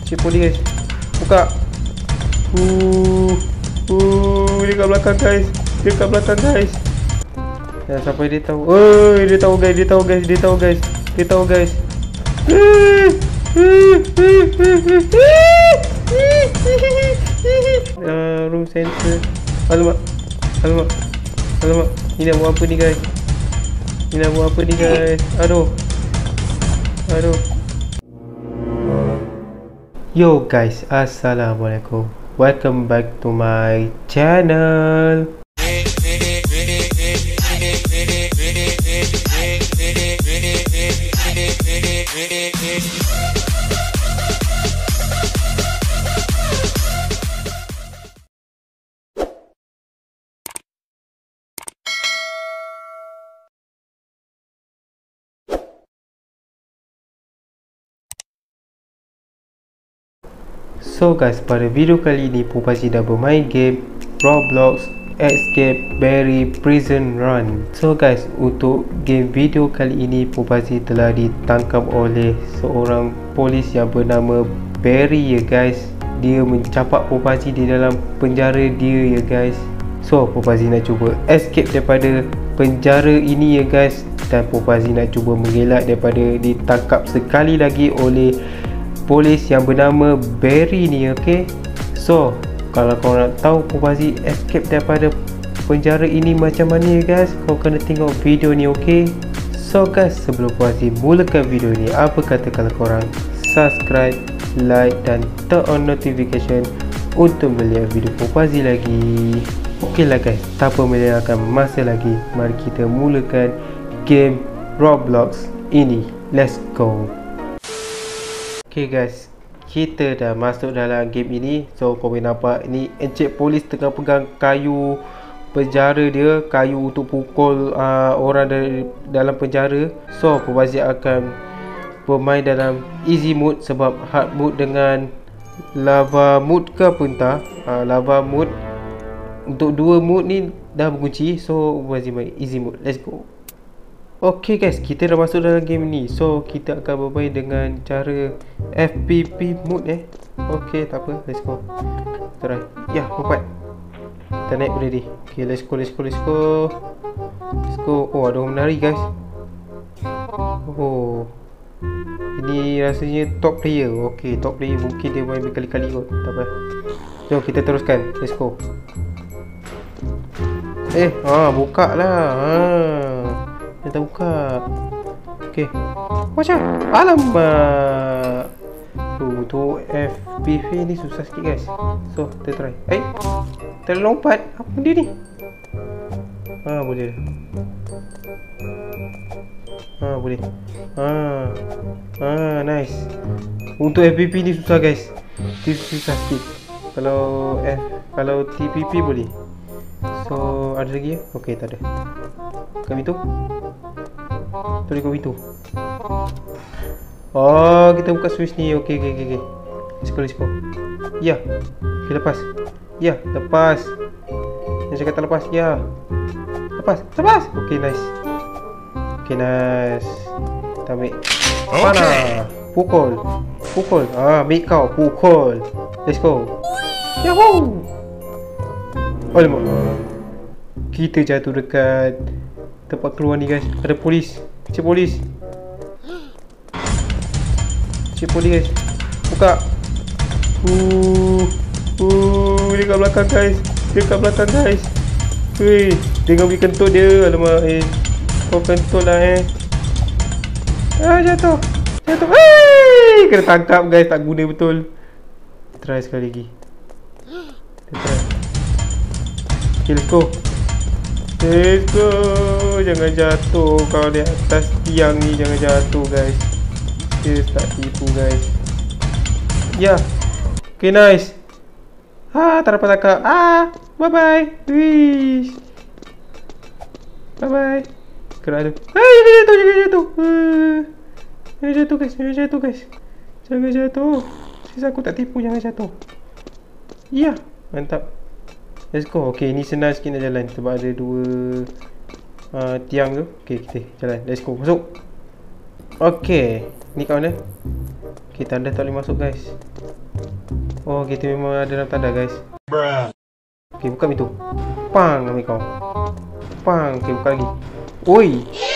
Cik poli guys. Buka. Dekat belakang guys. Dekat belakang guys. Jangan sampai dia tahu. Oi, dia tahu guys. Dia tahu guys. Dia tahu guys. Dia tahu guys. Room sensor. Alamak. Alamak. Alamak. Ini nak buat apa ni guys? Ini nak buat apa ni guys? Aduh. Aduh. Yo guys, assalamualaikum. Welcome back to my channel. So guys, pada video kali ini Pupazi dah bermain game Roblox Escape Berry Prison Run. So guys, untuk game video kali ini Pupazi telah ditangkap oleh seorang polis yang bernama Berry ya guys. Dia mencapak Pupazi di dalam penjara dia ya guys. So Pupazi nak cuba escape daripada penjara ini ya guys. Dan Pupazi nak cuba mengelak daripada ditangkap sekali lagi oleh polis yang bernama Berry ni, okey. So, kalau kau nak tahu Pupazi escape daripada penjara ini macam mana ya guys, kau kena tengok video ni, okey. So guys, sebelum Pupazi mulakan video ni, apa kata kalau korang subscribe, like dan turn on notification untuk melihat video Pupazi lagi. Okey lah guys, tanpa melengahkan masa lagi, mari kita mulakan game Roblox ini. Let's go. Okay guys, kita dah masuk dalam game ini. So kau boleh nampak ni encik polis tengah pegang kayu penjara dia, kayu untuk pukul orang dalam penjara. So Pupazi akan bermain dalam easy mode sebab hard mode dengan lava mode ke apa entah. Lava mode untuk dua mode ni dah berkunci. So Pupazi main easy mode. Let's go. Okay guys, kita dah masuk dalam game ni. So kita akan bermain dengan cara FPP mode Okay, tak apa, let's go. Try. Ya, lompat. Kita naik boleh ni. Okay, let's go, let's go, let's go. Let's go. Oh, ada orang menari guys. Oh, ini rasanya top player. Okay, top player mungkin dia main berkali-kali kot. Tak apa. Jom kita teruskan. Let's go. Buka lah. Dia tak buka. Okay. Macam alamak. Untuk FPV ni susah sikit guys. So kita try. Terlompat. Apa benda ni? Boleh. Boleh. Nice. Untuk FPV ni susah guys. Dia susah sikit. Kalau TPP boleh. So ada lagi ya? Okay, tak ada. Buka pintu. Tadi buka pintu. Oh, kita buka switch ni. Okay. Let's go. Ya. Okay, lepas. Ya, lepas. Yang cakap tak lepas. Ya. Lepas. Okay, nice. Kita ambil panah. Pukul. Ambil kau. Pukul. Let's go. Yahoo. Alamak. Kita jatuh dekat tempat keluar ni guys. Ada polis. Cik polis guys. Buka. Dekat belakang guys. Weh, tengok pergi kentut dia. Alamak. Kau kentut lah jatuh. Kena tangkap guys. Tak guna betul. Try sekali lagi. Okay, let's go. Jangan jatuh. Kalau di atas tiang ni jangan jatuh guys. Dia tak tipu guys. Ya. Okay, nice. Tak dapat tangkap. Bye bye. Wish. Bye bye. Kena ada. Jangan jatuh. Jangan jatuh. Sisa aku tak tipu. Jangan jatuh. Ya. Mantap. Let's go. Okay, ni senang sikit nak jalan sebab ada dua tiang tu. Okay, kita jalan. Let's go. Masuk. Okay, ni kat mana? Okay, tanda tak boleh masuk guys. Oh, kita memang ada dalam tanda guys. Okay, buka pintu. Pang, ambil kau. Pang, okay, buka lagi. Oi.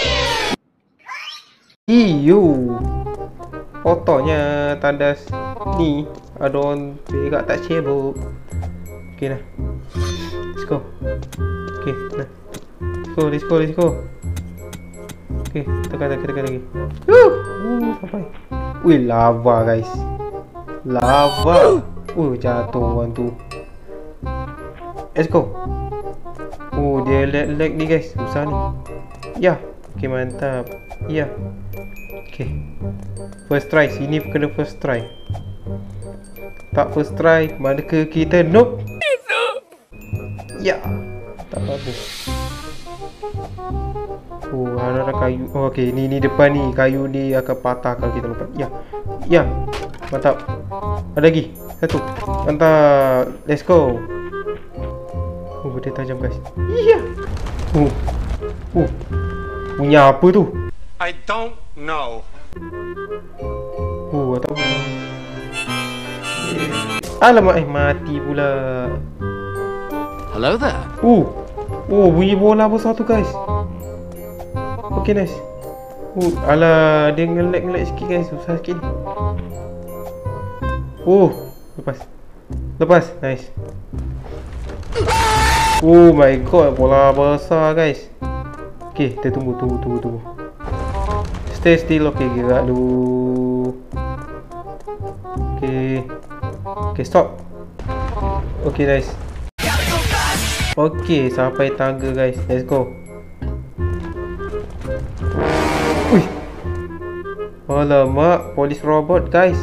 Iyo. Kotornya tandas ni. Ada orang perak tak cebok. Okay dah. Let's go. Okay, dah. Let's go. Okay, tekan lagi. Sampai. Wih, lava guys. Lava. Jatuh orang tu. Let's go. Dia lag ni guys. Susah ni. Ya. Okay, mantap. Ya. Okay. First try. Sini kena first try. Tak first try, manakah kita nope. Ya. Tak bagus. Ada kayu. Okay, ni depan ni. Kayu ni akan patah kalau kita lompat. Ya. Mantap. Ada lagi. Satu. Mantap. Let's go. Dia tajam guys. Ya. Punya apa tu? I don't know. Tak. Alamak, mati pula. Hello there. Bunyi bola besar tu guys. Okay, nice. Alah, dia nge-lag sikit guys. Susah sikit ni. Lepas. Nice. Oh my god, bola besar guys. Okay, kita tunggu. Stay still. Okay, gerak dulu. Okay, stop. Okay, nice. Okay, sampai tangga guys. Let's go. Wih. Alamak, polis robot guys.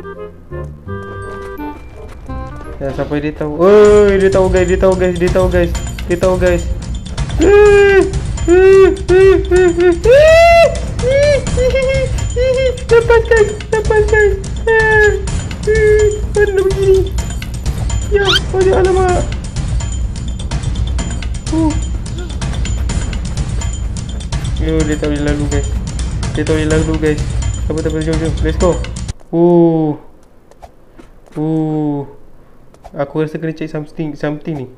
Jangan sampai dia tahu. Dia tahu guys. Lepas guys. Mana begini? Ya, alamak. Dia tak boleh lalu guys. Sabar, jom. Let's go. Aku rasa kena cek something ni.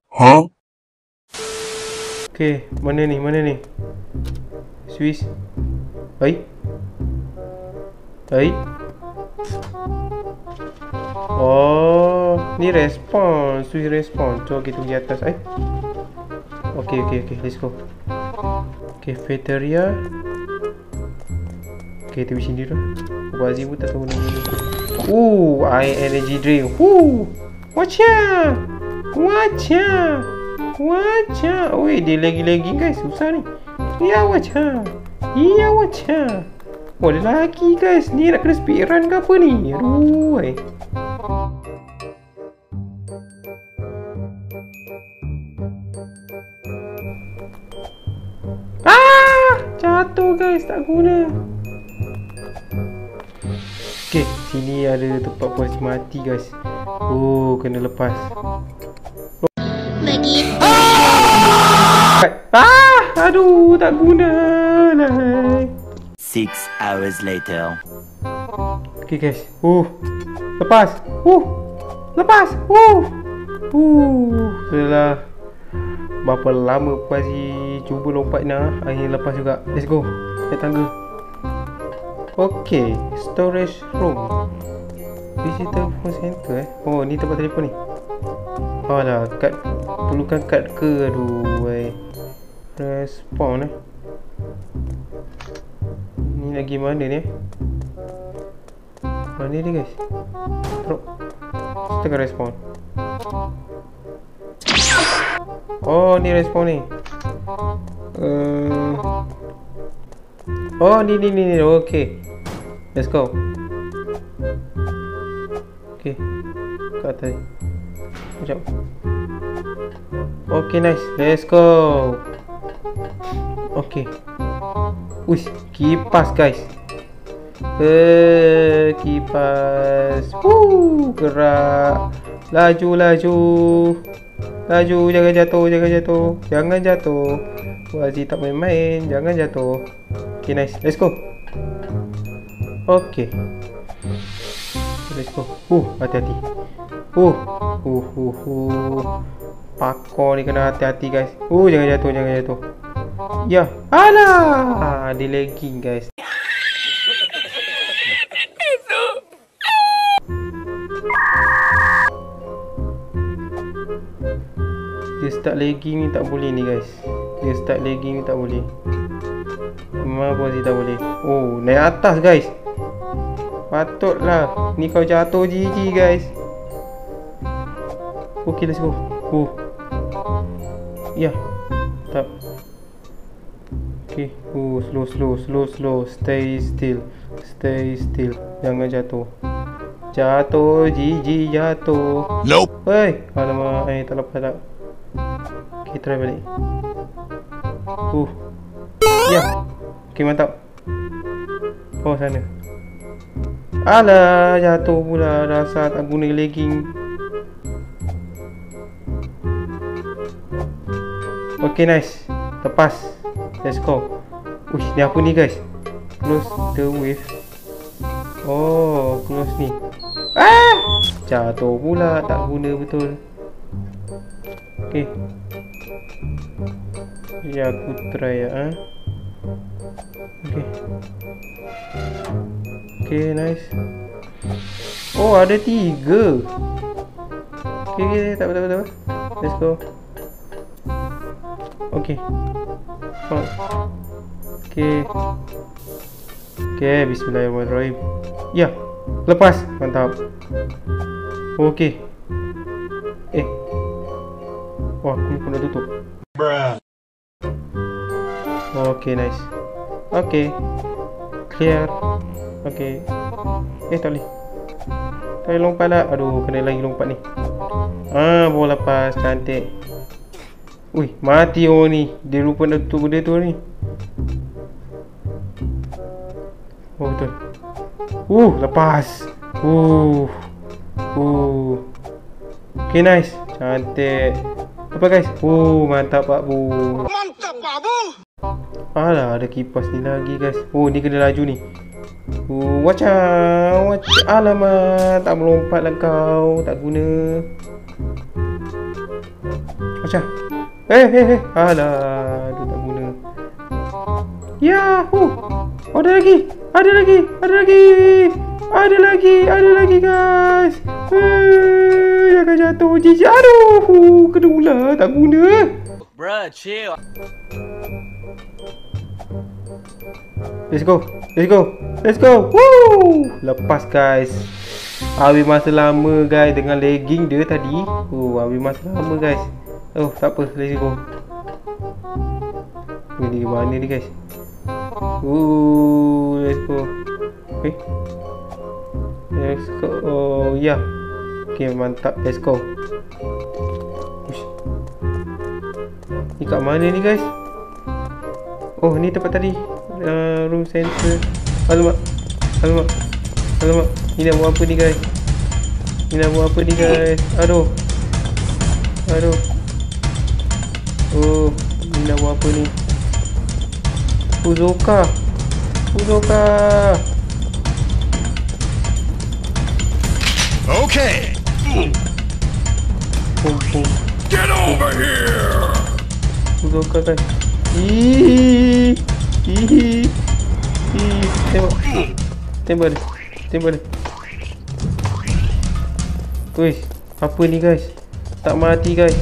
Okay, mana ni? Swiss. Hai. Oh, ni respon. Swiss respon. Cuba kita pergi atas. Okay, let's go. Cafeteria. Okay, tu sini dah. Wazi pun tak tahu nama ni. Air energy drink. Watcha. Weh, dia lagi guys. Susah ni. Ya, watcha. Dia lagi guys. Ni nak kena speedrun ke apa ni? Aduh. Jatuh guys, tak guna. Okay, sini ada tempat puas mati guys. Kena lepas. Begitu. Aduh, tak guna lah. 6 hours later. Okay guys. Lepas. Setelah berapa lama Puazi cuba lompat ni, akhirnya lepas juga. Let's go. Naik tangga. Okay, storage room. Visitor phone center ni tempat telefon ni. Alah, kad. Perlukan kad ke? Aduh, respon ni lagi mana ni? Mana dia guys? Teruk. Tengah respon. Ni respon ni. Ni. Okay. Let's go. Okay. Ke atas. Sekejap. Okay, nice. Let's go. Okay. Uish, kipas guys. Kipas. Gerak. Laju. Jangan jatuh. Wazi tak main-main. Jangan jatuh. Okay, nice. Let's go. Okay. Let's go. Hati-hati. Pakor ni kena hati-hati guys. Jangan jatuh. Ya. Alah, dia lagging guys. Dia start lagging ni tak boleh ni guys. Memang pun dia tak boleh. Naik atas guys. Patutlah. Ni kau jatuh GG guys. Okay, let's go. Ya. Tak. Okay. Slow. Stay still. Jangan jatuh. GG jatuh. Nope. Hei. Alamak. Tak lepas tak. Okay, try balik. Ya. Okay, mantap. Sana. Alah, jatuh pula. Rasa tak guna legging. Okay, nice. Lepas. Let's go. Ni apa ni guys? Close the wave. Close ni. Jatuh pula. Tak guna betul. Okay. Ya, aku try ya. Okay, nice. Ada 3. Okay, tak apa. Let's go. Okay. Okay, bismillahirrahmanirrahim. Ya, lepas. Mantap. Okay. Aku lupa nak tutup. Okay, nice. Okay. Clear. Okay. Tak boleh. Tak boleh lompat lah. Aduh, kena lagi lompat ni. Bawa lepas. Cantik. Mati orang ni. Dia lupa nak tutup benda tu ni. Betul. Lepas. Okay, nice. Cantik. Apa guys? Mantap Pak Bu. Alah, ada kipas ni lagi guys. Ni kena laju ni. Watch out. Alamak, tak melompat lah kau. Tak guna. Watch out. Alah, tu tak guna. Yahoo. Ada lagi guys. Jangan jatuh. GG. Aduh, kedua tak guna. Bruh, chill. Let's go. Lepas guys. Habis masa lama guys dengan lagging dia tadi. Habis masa lama guys. Tak apa, let's go. Ni mana ni guys? Let's go. Okay. Let's go. Ya. Okay, mantap. Let's go. Ni kat mana ni guys? Ni tempat tadi. Room center. Alamak. Ni nak buat apa ni guys? Aduh. Ni nak buat apa ni? Uzoka. Okay. Get over here. Uzoka guys. Tembak dia. Apa ni guys? Tak mati guys.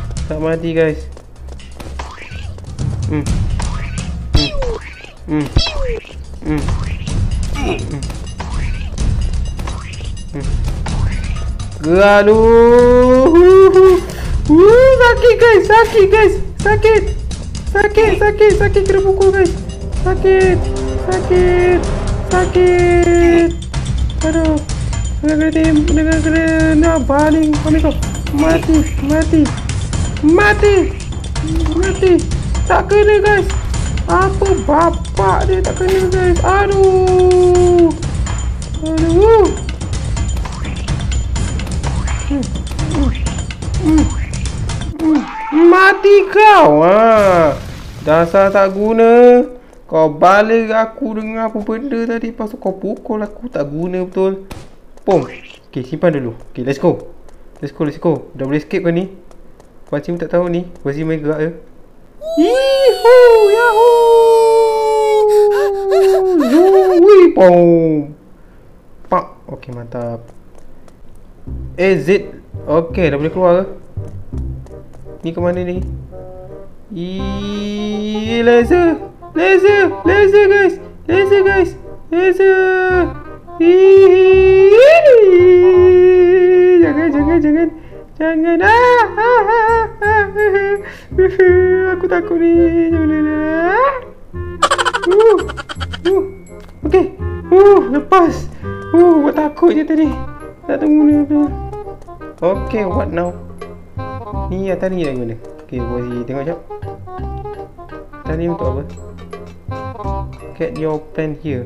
Sakit kena pukul guys. Sakit. Aduh. Kena baling. Ambil kau. Mati. Tak kena guys. Apa bapak dia tak kena guys. Aduh. Mati kau. Dasar tak guna. Kau balik aku dengar apa benda tadi. Lepas tu kau pukul aku. Tak guna betul. Pom. Okay, simpan dulu. Okay, let's go. Let's go. Dah boleh escape kan ni? Pakcik pun tak tahu ni. Pakcik main gerak je. Yihoo! Yahoo! Zui! Pom! Pak. Okay, mantap. Z. Okay, dah boleh keluar ke? Ni ke mana ni? Laser guys. Jangan. Aku takut ni. Okay. Lepas. Buat takut je tadi. Tak tunggu ni apa. Okay, what now? Ni atas ni nak guna. Okay, Bozi tengok jap. Tadi untuk apa? Get your plan here.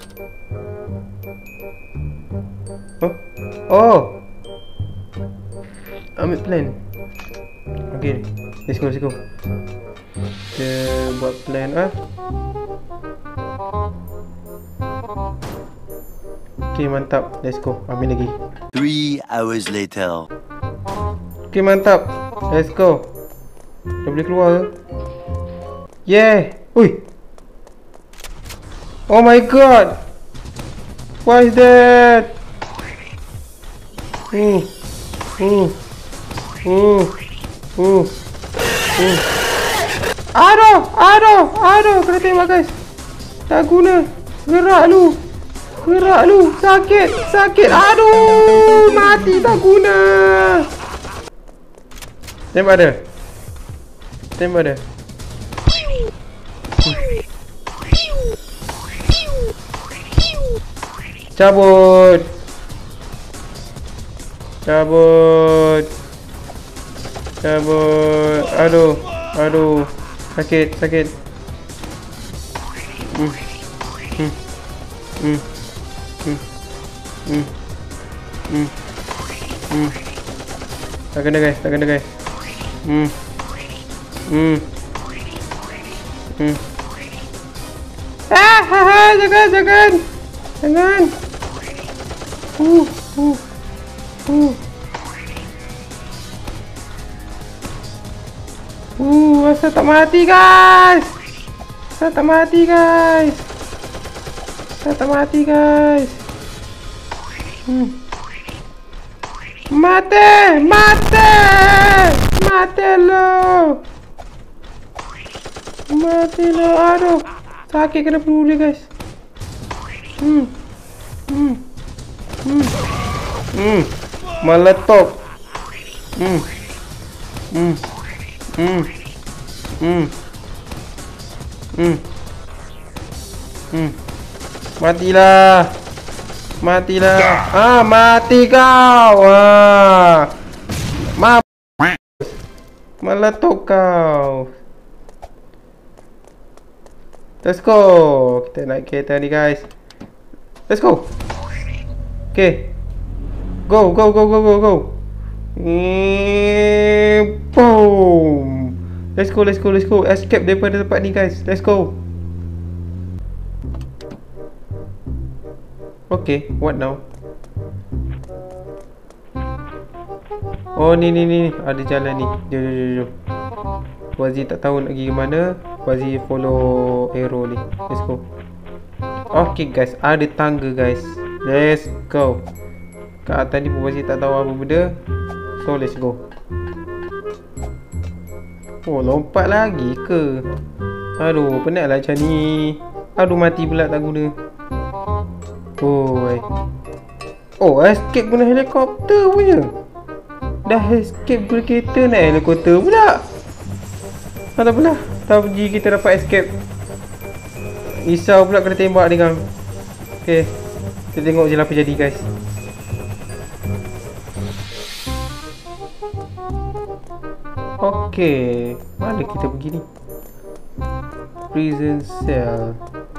Oh. Ambil plan. Okay, let's go. Kita buat plan Okay, mantap. Let's go. Ambil lagi. 3 hours later. Okay, mantap. Let's go. Dah boleh keluar ke? Yeah. Ui. Oh my god. What is that? Aduh. Kena tembak guys. Tak guna. Gerak lu. Sakit. Aduh. Mati tak guna. Tembak dia. Cabut. Aduh. Sakit. Tak kena guys. Jangan. Asal tak mati guys. Mati lo. Aduh. Sakit kena peluru dia guys. Meletup. Matilah. Mati kau. Meletup kau. Let's go. Kita naik kereta ni guys. Let's go. Okay. Go. Boom. Let's go. Escape daripada tempat ni guys. Let's go. Okay, what now? Oh ni ada jalan ni. Jom. Wazi tak tahu nak pergi ke mana. Wazi follow arrow ni. Let's go. Okay guys, ada tangga guys. Let's go. Kat atas ni Wazi tak tahu apa benda. So let's go. Oh, lompat lagi ke? Aduh, penat lah macam ni. Aduh, mati pula tak guna. Oh, escape guna helikopter punya. Dah escape guna kereta, naik helikopter pula. Tak apalah. Tak pergi kita dapat escape. Risau pula kena tembak dia kan. Okay, kita tengok je lah apa jadi guys. Okay, mana kita pergi ni? Prison cell.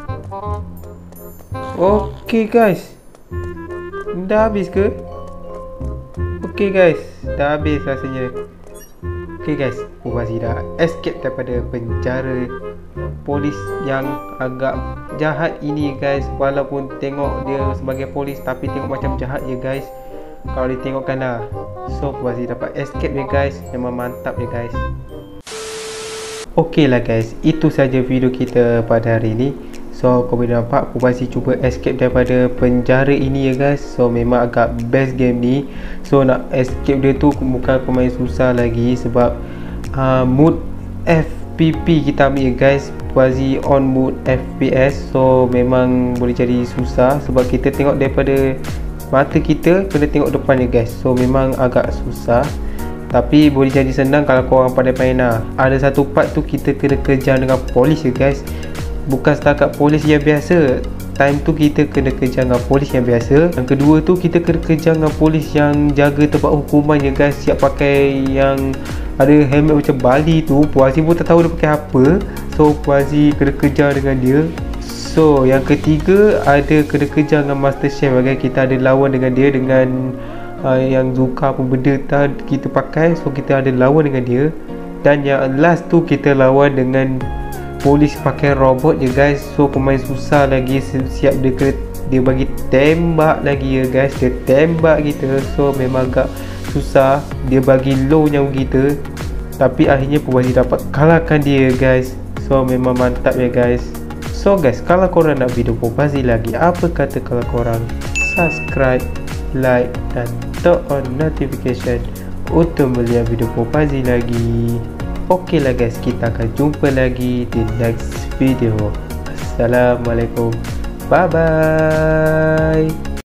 Okay guys, dah habis ke? Okay guys, dah habis rasanya. Okay guys, Wazi dah escape daripada penjara polis yang agak jahat ini guys. Walaupun tengok dia sebagai polis tapi tengok macam jahat je guys kalau ditengokkan lah. So Pubazi dapat escape ya guys. Memang mantap ya guys. Okey lah guys, itu saja video kita pada hari ini. So kau boleh nampak Pubazi cuba escape daripada penjara ini ya guys. So memang agak best game ni. So nak escape dia tu bukan kau main susah lagi. Sebab mood FPP kita ambil ya guys. Pubazi on mood FPS. So memang boleh jadi susah sebab kita tengok daripada mata kita kena tengok depan ya guys. So memang agak susah, tapi boleh jadi senang kalau korang pandai main lah. Ada satu part tu kita kena kejar dengan polis ya guys. Bukan setakat polis yang biasa. Time tu kita kena kejar dengan polis yang biasa. Yang kedua tu kita kena kejar dengan polis yang jaga tempat hukuman ya guys. Siap pakai yang ada helmet macam Bali tu. Pubazi pun tak tahu dia pakai apa. So Pubazi kena kejar dengan dia. So yang ketiga ada kena kejar dengan Master Chef ya guys. Kita ada lawan dengan dia dengan yang Zuka pun benda kita pakai. So kita ada lawan dengan dia. Dan yang last tu kita lawan dengan polis pakai robot je guys. So pemain susah lagi. Siap dia bagi tembak lagi ya guys. Dia tembak kita. So memang agak susah. Dia bagi low nyawa kita, tapi akhirnya Pubazi dapat kalahkan dia guys. So memang mantap ya guys. So guys, kalau korang nak video Pubazi lagi, apa kata kalau korang subscribe, like dan turn on notification untuk melihat video Pubazi lagi. Okey lah guys, kita akan jumpa lagi di next video. Assalamualaikum, bye bye.